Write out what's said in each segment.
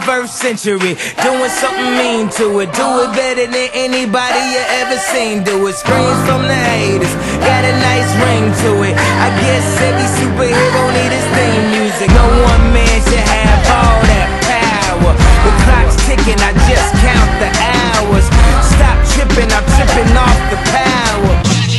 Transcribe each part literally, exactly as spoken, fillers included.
twenty-first century, doing something mean to it. Do it better than anybody you ever seen do it. Screams from the haters, got a nice ring to it. I guess every superhero need his theme music. No one man should have all that power. The clock's ticking, I just count the hours. Stop tripping, I'm tripping off the power.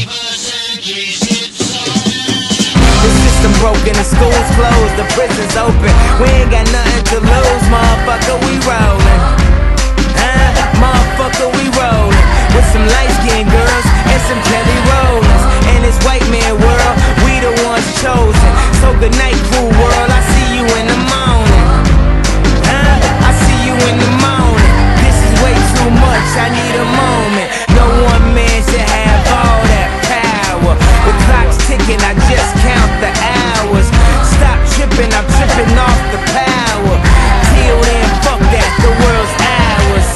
The system broken, the school's closed, the prison's open. We ain't got nothing to lose, motherfucker, we rollin'. Huh? Motherfucker, we rollin'. With some light-skinned girls and some Kelly Rollins. In this white man world, we the ones chosen. So good night, cool world, I see you in the morning. Huh? I see you in the morning. This is way too much, I need a moment. No one man should have all that power. The clock's ticking, I just count the hours. Stop tripping, I'm tripping off the power. Till then, fuck that, the world's ours.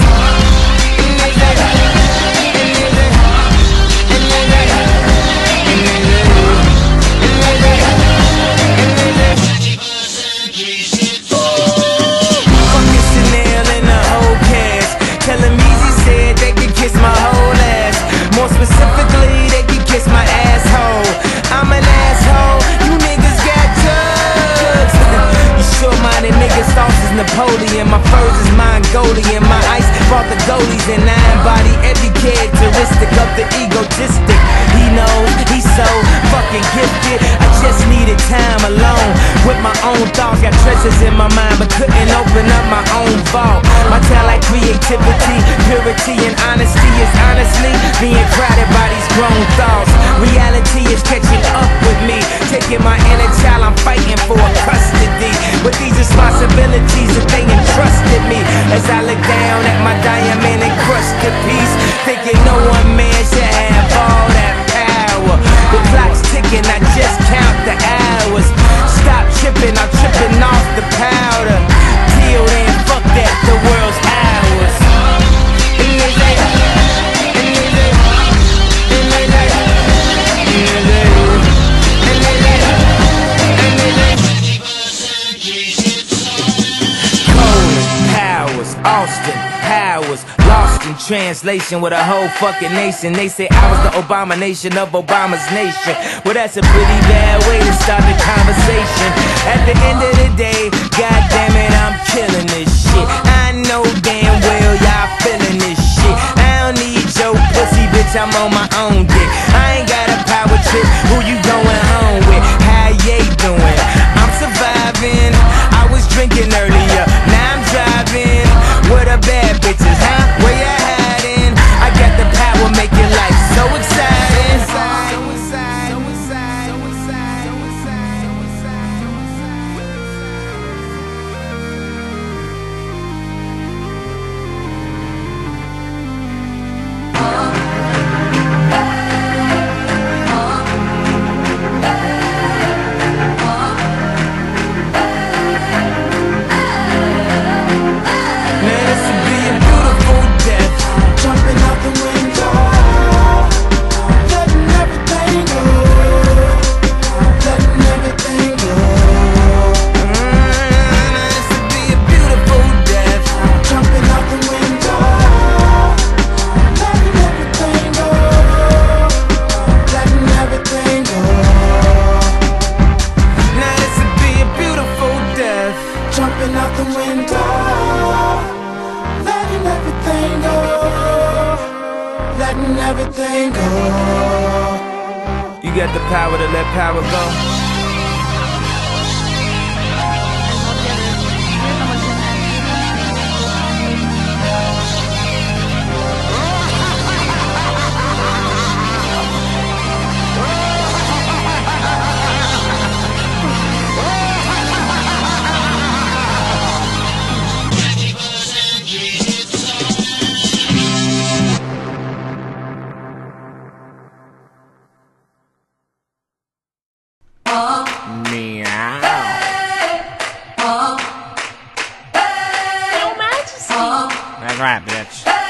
Fucking Chanel and the whole cast. Tell him Easy said they could kiss my whole ass. More specifically, they could kiss my asshole. I'm an asshole, you niggas got drugs. You sure-minded niggas, sauce is Napoleon. My furs is Mongolian. My ice brought the goalies and I embody every characteristic of the egotistic. He knows he's so fucking gifted. I just needed time alone with my own thoughts. Got treasures in my mind but couldn't open up my own vault. My talent, creativity, purity and honesty is honestly being crowded by these grown thoughts. Reality is catching up with me, taking my inner child, I'm fighting for custody. With these responsibilities that they entrusted me, as I look down at my diamond encrusted piece, thinking no one man should have all that power. The clock's ticking, I just count the hours. Stop tripping, I'm tripping off the powder. Till then, fuck that, the world's ours. Austin Powers, lost in translation with a whole fucking nation. They say I was the abomination of Obama's nation. Well, that's a pretty bad way to start the conversation. At the end of the day, god damn it, I'm killing this shit. I know damn well y'all feeling this shit. I don't need your pussy, bitch, I'm on my own dick. I ain't got a power trip, who you going home with? How you doing? I'm surviving. I was drinking earlier, now I'm driving. What a bad bitches, huh? Where you hiding? I got the power, make your life so exciting. So excited, so excited, so excited, so excited, so excited, everything go. You got the power to let power go. Meow. Your Majesty. That's right, bitch.